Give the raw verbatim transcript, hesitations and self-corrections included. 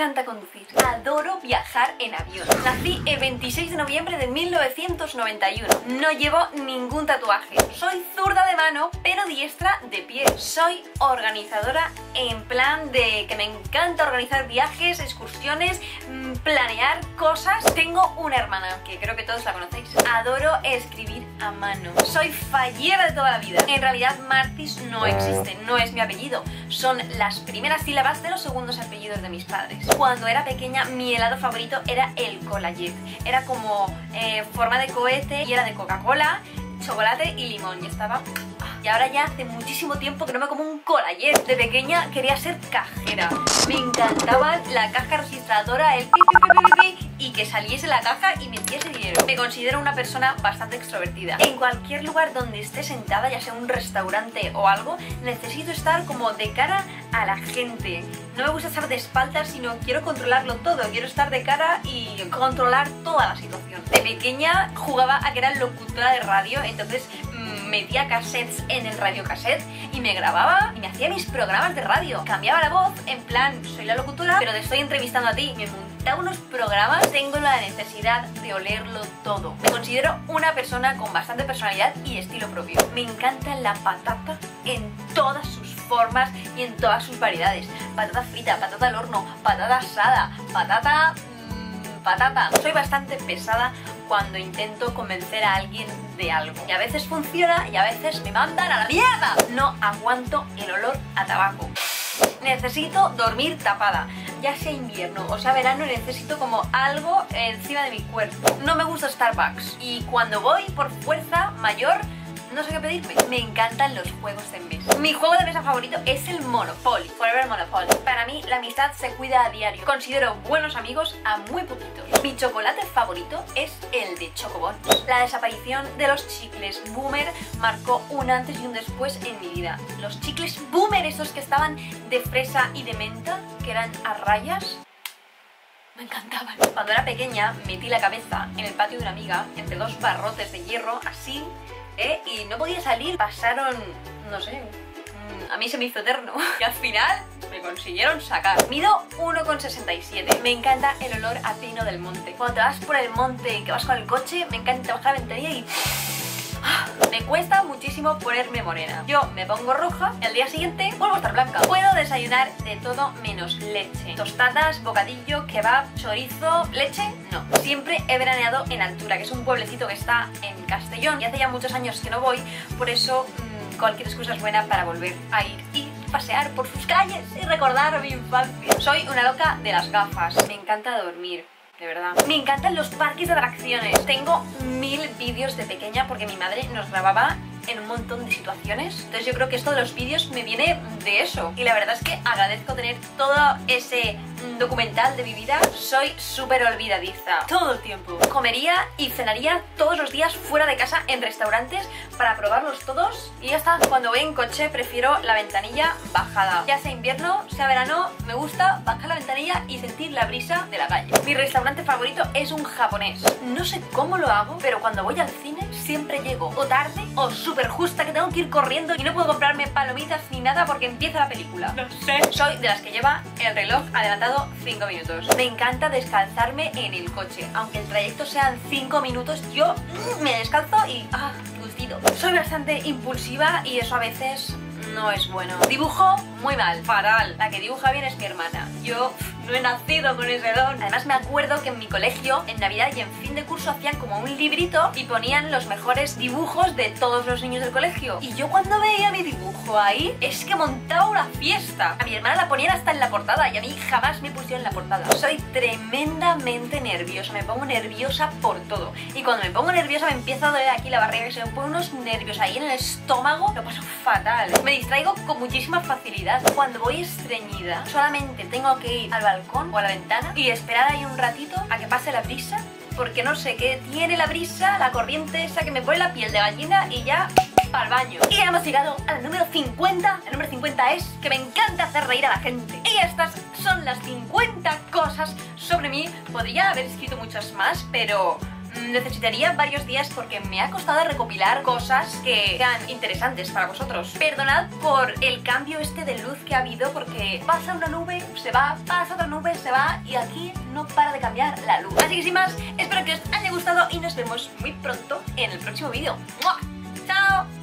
encanta conducir. Adoro viajar en avión. Nací el veintiséis de noviembre de mil novecientos noventa y uno. No llevo ningún tatuaje. Soy zurda de mano, pero diestra de pie. Soy organizadora en plan de que me encanta organizar viajes, excursiones, planear cosas. Tengo una hermana, que creo que todos la conocéis. Adoro escribir a mano. Soy fallera de toda la vida. En realidad Martis no existe, no es mi apellido. Son las primeras sílabas de los segundos apellidos de mis padres. Cuando era pequeña mi helado favorito era el Colayet. Era como eh, forma de cohete y era de Coca-Cola, chocolate y limón y estaba... Y ahora ya hace muchísimo tiempo que no me como un Colayet. De pequeña quería ser cajera. Me encantaba la caja registradora, el pi, pi, pi, pi, pi, y que saliese la caja y me diese dinero. Me considero una persona bastante extrovertida. En cualquier lugar donde esté sentada, ya sea un restaurante o algo, necesito estar como de cara a la gente. No me gusta estar de espaldas, sino quiero controlarlo todo. Quiero estar de cara y controlar toda la situación. De pequeña jugaba a que era locutora de radio, entonces metía cassettes en el radiocassette y me grababa y me hacía mis programas de radio. Cambiaba la voz, en plan, soy la locutora, pero te estoy entrevistando a ti. Me montaba unos programas. Tengo la necesidad de olerlo todo. Me considero una persona con bastante personalidad y estilo propio. Me encanta la patata en todas sus formas y en todas sus variedades. Patata frita, patata al horno, patata asada, patata... Mmm, patata. Soy bastante pesada cuando intento convencer a alguien de algo. Y a veces funciona y a veces me mandan a la mierda. No aguanto el olor a tabaco. Necesito dormir tapada. Ya sea invierno o sea verano, necesito como algo encima de mi cuerpo. No me gusta Starbucks. Y cuando voy por fuerza mayor, no sé qué pedirme. Me encantan los juegos de mesa. Mi juego de mesa favorito es el Monopoly. Forever Monopoly. Para mí la amistad se cuida a diario. Considero buenos amigos a muy poquitos. Mi chocolate favorito es el de Chocobón. La desaparición de los chicles Boomer marcó un antes y un después en mi vida. Los chicles Boomer, esos que estaban de fresa y de menta, que eran a rayas, me encantaban. Cuando era pequeña metí la cabeza en el patio de una amiga entre dos barrotes de hierro, así, ¿eh? Y no podía salir. Pasaron, no sé, a mí se me hizo eterno. Y al final me consiguieron sacar. Mido uno coma sesenta y siete. Me encanta el olor a pino del monte. Cuando te vas por el monte y que vas con el coche, me encanta bajar la ventanilla y... me cuesta muchísimo ponerme morena. Yo me pongo roja y al día siguiente vuelvo a estar blanca. Puedo desayunar de todo menos leche. Tostadas, bocadillo, kebab, chorizo... ¿Leche? No. Siempre he veraneado en Altura, que es un pueblecito que está en Castellón y hace ya muchos años que no voy, por eso mmm, cualquier excusa es buena para volver a ir y pasear por sus calles y recordar mi infancia. Soy una loca de las gafas. Me encanta dormir. De verdad. Me encantan los parques de atracciones. Tengo mil vídeos de pequeña porque mi madre nos grababa en un montón de situaciones. Entonces yo creo que esto de los vídeos me viene de eso. Y la verdad es que agradezco tener todo ese documental de mi vida. Soy súper olvidadiza. Todo el tiempo. Comería y cenaría todos los días fuera de casa en restaurantes para probarlos todos. Y ya está. Cuando voy en coche prefiero la ventanilla bajada. Ya sea invierno, sea verano, me gusta bajar la ventanilla y sentir la brisa de la calle. Mi restaurante favorito es un japonés. No sé cómo lo hago, pero cuando voy al cine siempre llego o tarde o súper justa, que tengo que ir corriendo y no puedo comprarme palomitas ni nada porque empieza la película. No sé. Soy de las que lleva el reloj adelantado cinco minutos. Me encanta descalzarme en el coche. Aunque el trayecto sean cinco minutos, yo me descalzo y... ¡ah, qué gustito! Soy bastante impulsiva y eso a veces no es bueno. Dibujo muy mal, fatal. La que dibuja bien es mi hermana. Yo no he nacido con ese don. Además me acuerdo que en mi colegio, en Navidad y en fin de curso, hacían como un librito y ponían los mejores dibujos de todos los niños del colegio. Y yo cuando veía mi dibujo ahí, es que montaba una fiesta. A mi hermana la ponían hasta en la portada y a mí jamás me pusieron en la portada. Soy tremendamente nerviosa, me pongo nerviosa por todo. Y cuando me pongo nerviosa me empieza a doler aquí la barriga, que se me ponen unos nervios ahí en el estómago. Lo paso fatal. Me distraigo con muchísima facilidad. Cuando voy estreñida, solamente tengo que ir al balcón o a la ventana y esperar ahí un ratito a que pase la brisa, porque no sé qué tiene la brisa, la corriente esa que me pone la piel de gallina y ya para el baño. Y ya hemos llegado al número cincuenta. El número cincuenta es que me encanta hacer reír a la gente. Y estas son las cincuenta cosas sobre mí. Podría haber escrito muchas más, pero necesitaría varios días porque me ha costado recopilar cosas que sean interesantes para vosotros. Perdonad por el cambio este de luz que ha habido, porque pasa una nube, se va, pasa otra nube, se va, y aquí no para de cambiar la luz. Así que sin más, espero que os haya gustado y nos vemos muy pronto en el próximo vídeo. ¡Mua! ¡Chao!